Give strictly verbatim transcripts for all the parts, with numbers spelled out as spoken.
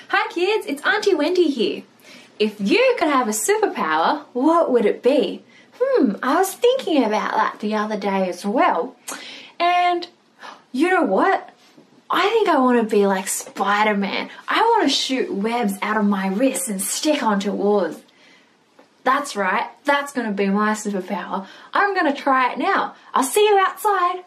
Hi kids, it's Aunty Wendy here. If you could have a superpower, what would it be? Hmm, I was thinking about that the other day as well. And you know what? I think I want to be like Spider-Man. I want to shoot webs out of my wrists and stick onto walls. That's right, that's going to be my superpower. I'm going to try it now. I'll see you outside.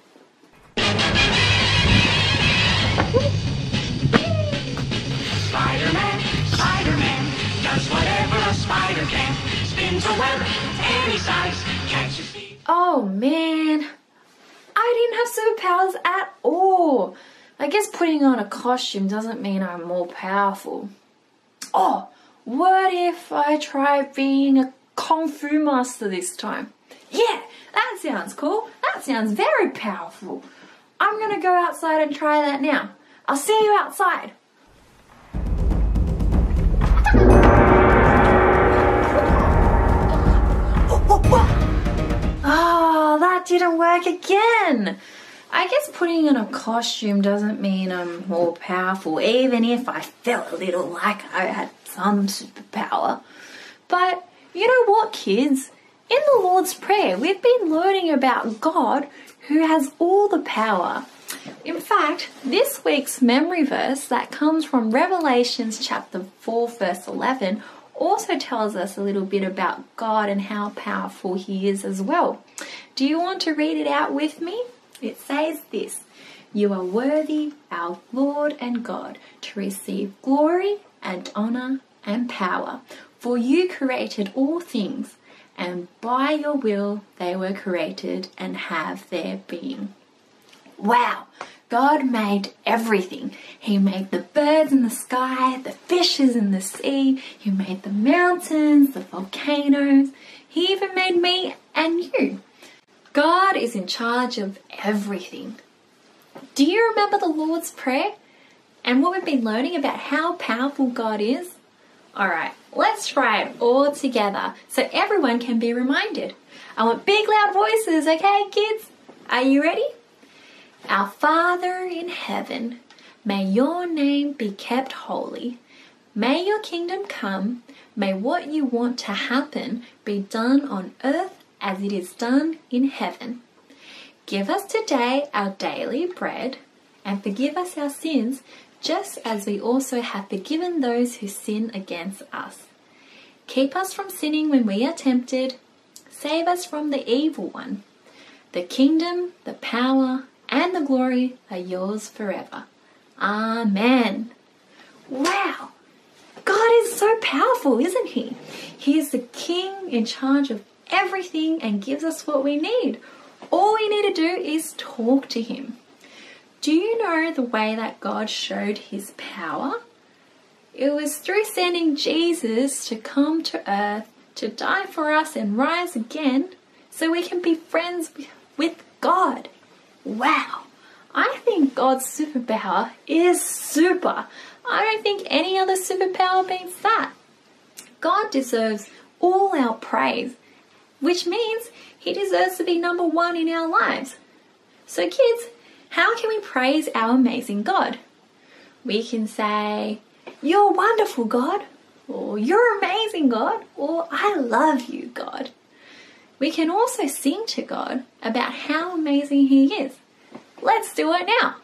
Spider-Man, Spider-Man, does whatever a spider can. Spins a web any size, catches thieves. Oh man, I didn't have superpowers at all. I guess putting on a costume doesn't mean I'm more powerful. Oh, what if I try being a Kung Fu master this time? Yeah, that sounds cool. That sounds very powerful. I'm gonna go outside and try that now. I'll see you outside. Oh, that didn't work again. I guess putting on a costume doesn't mean I'm more powerful, even if I felt a little like I had some superpower. But you know what, kids? In the Lord's Prayer, we've been learning about God who has all the power. In fact, this week's memory verse that comes from Revelations chapter four, verse eleven, also tells us a little bit about God and how powerful He is as well. Do you want to read it out with me? It says this: "You are worthy, our Lord and God, to receive glory and honor and power, for you created all things, and by your will they were created and have their being." Wow! God made everything. He made the birds in the sky, the fishes in the sea. He made the mountains, the volcanoes. He even made me and you. God is in charge of everything. Do you remember the Lord's Prayer and what we've been learning about how powerful God is? Alright, let's try it all together so everyone can be reminded. I want big loud voices, okay kids? Are you ready? Our Father in heaven, may your name be kept holy. May your kingdom come. May what you want to happen be done on earth as it is done in heaven. Give us today our daily bread, and forgive us our sins, just as we also have forgiven those who sin against us. Keep us from sinning when we are tempted. Save us from the evil one. The kingdom, the power, and the glory are yours forever. Amen. Wow! God is so powerful, isn't He? He is the King in charge of everything and gives us what we need. All we need to do is talk to Him. Do you know the way that God showed His power? It was through sending Jesus to come to earth to die for us and rise again so we can be friends with God. Wow! I think God's superpower is super. I don't think any other superpower beats that. God deserves all our praise, which means He deserves to be number one in our lives. So kids, how can we praise our amazing God? We can say, "You're wonderful, God," or "You're amazing, God," or "I love you, God." We can also sing to God about how amazing He is. Let's do it now.